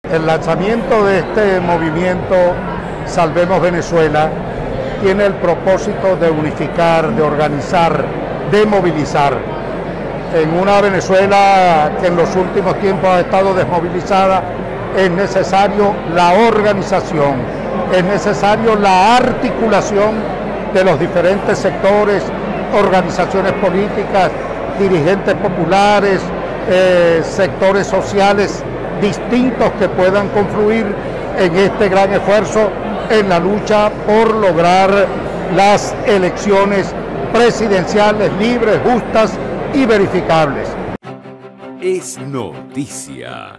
El lanzamiento de este movimiento Salvemos Venezuela tiene el propósito de unificar, de organizar, de movilizar. En una Venezuela que en los últimos tiempos ha estado desmovilizada, es necesario la organización, es necesario la articulación de los diferentes sectores, organizaciones políticas, dirigentes populares, sectores sociales distintos que puedan confluir en este gran esfuerzo en la lucha por lograr las elecciones presidenciales libres, justas y verificables. Es noticia.